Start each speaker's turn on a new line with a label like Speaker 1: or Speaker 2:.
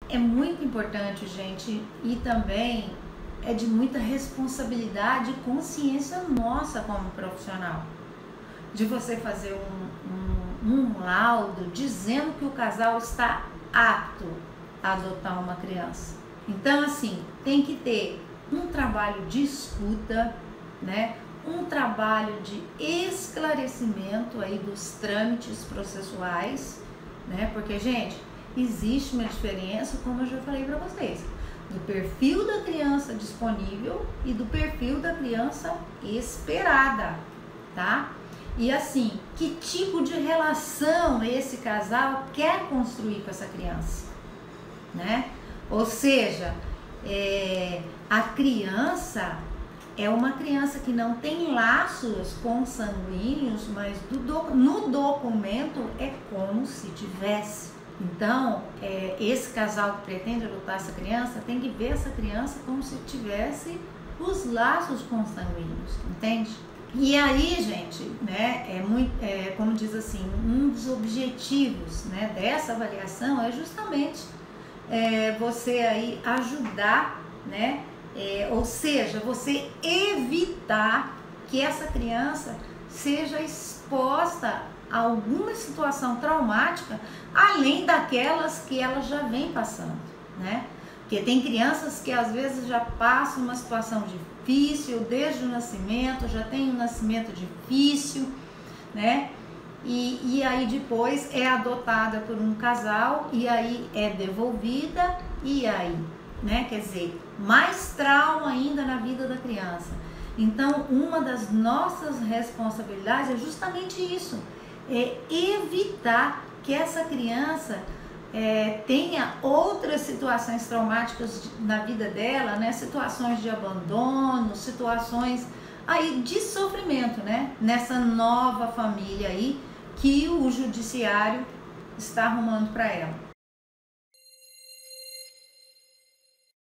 Speaker 1: é muito importante, gente, e também é de muita responsabilidade e consciência nossa como profissional, de você fazer um laudo dizendo que o casal está apto a adotar uma criança. Então, assim, tem que ter um trabalho de escuta, né? Um trabalho de esclarecimento aí dos trâmites processuais, né? Porque, gente, existe uma diferença, como eu já falei para vocês, do perfil da criança disponível e do perfil da criança esperada, tá? E assim, que tipo de relação esse casal quer construir com essa criança, né? Ou seja, a criança é uma criança que não tem laços consanguíneos, mas no documento é como se tivesse. Então, esse casal que pretende adotar essa criança tem que ver essa criança como se tivesse os laços consanguíneos, entende? E aí, gente, né, como diz assim, um dos objetivos, né, dessa avaliação é justamente você aí ajudar, né, ou seja, você evitar que essa criança seja exposta a alguma situação traumática, além daquelas que ela já vem passando, né? Porque tem crianças que às vezes já passam uma situação difícil desde o nascimento, já tem um nascimento difícil, né? E aí depois é adotada por um casal e aí é devolvida e aí, né? Quer dizer, mais trauma ainda na vida da criança. Então, uma das nossas responsabilidades é justamente isso, é evitar que essa criança tenha outras situações traumáticas na vida dela, né? Situações de abandono, situações aí de sofrimento, né? Nessa nova família aí que o judiciário está arrumando para ela.